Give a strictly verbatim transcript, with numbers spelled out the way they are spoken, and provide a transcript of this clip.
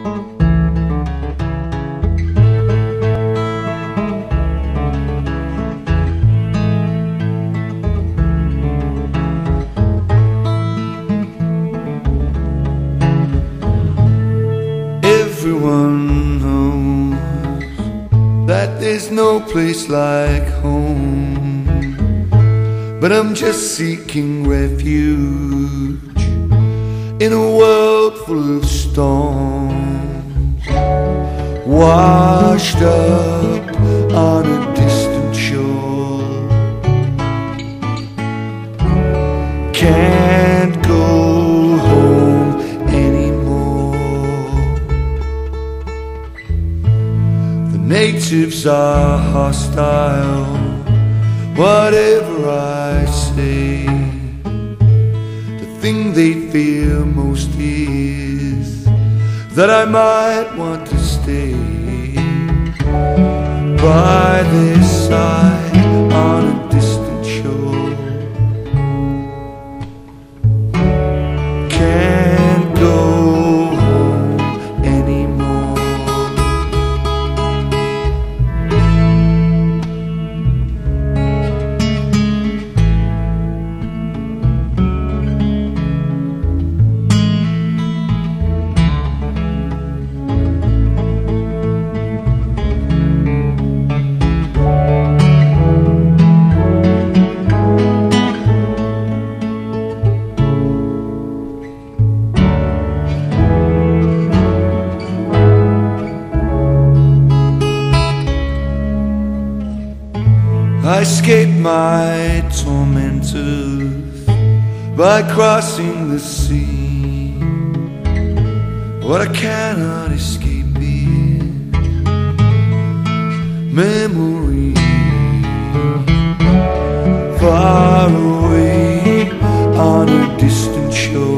Everyone knows that there's no place like home, but I'm just seeking refuge in a world full of storms, washed up on a distant shore. Can't go home anymore. The natives are hostile, whatever I say. The thing they fear most is that I might want to stay by their side on a distant shore. Can't go home anymore. I escaped my tormentors by crossing the sea. What I cannot escape is memory. Far away on a distant shore.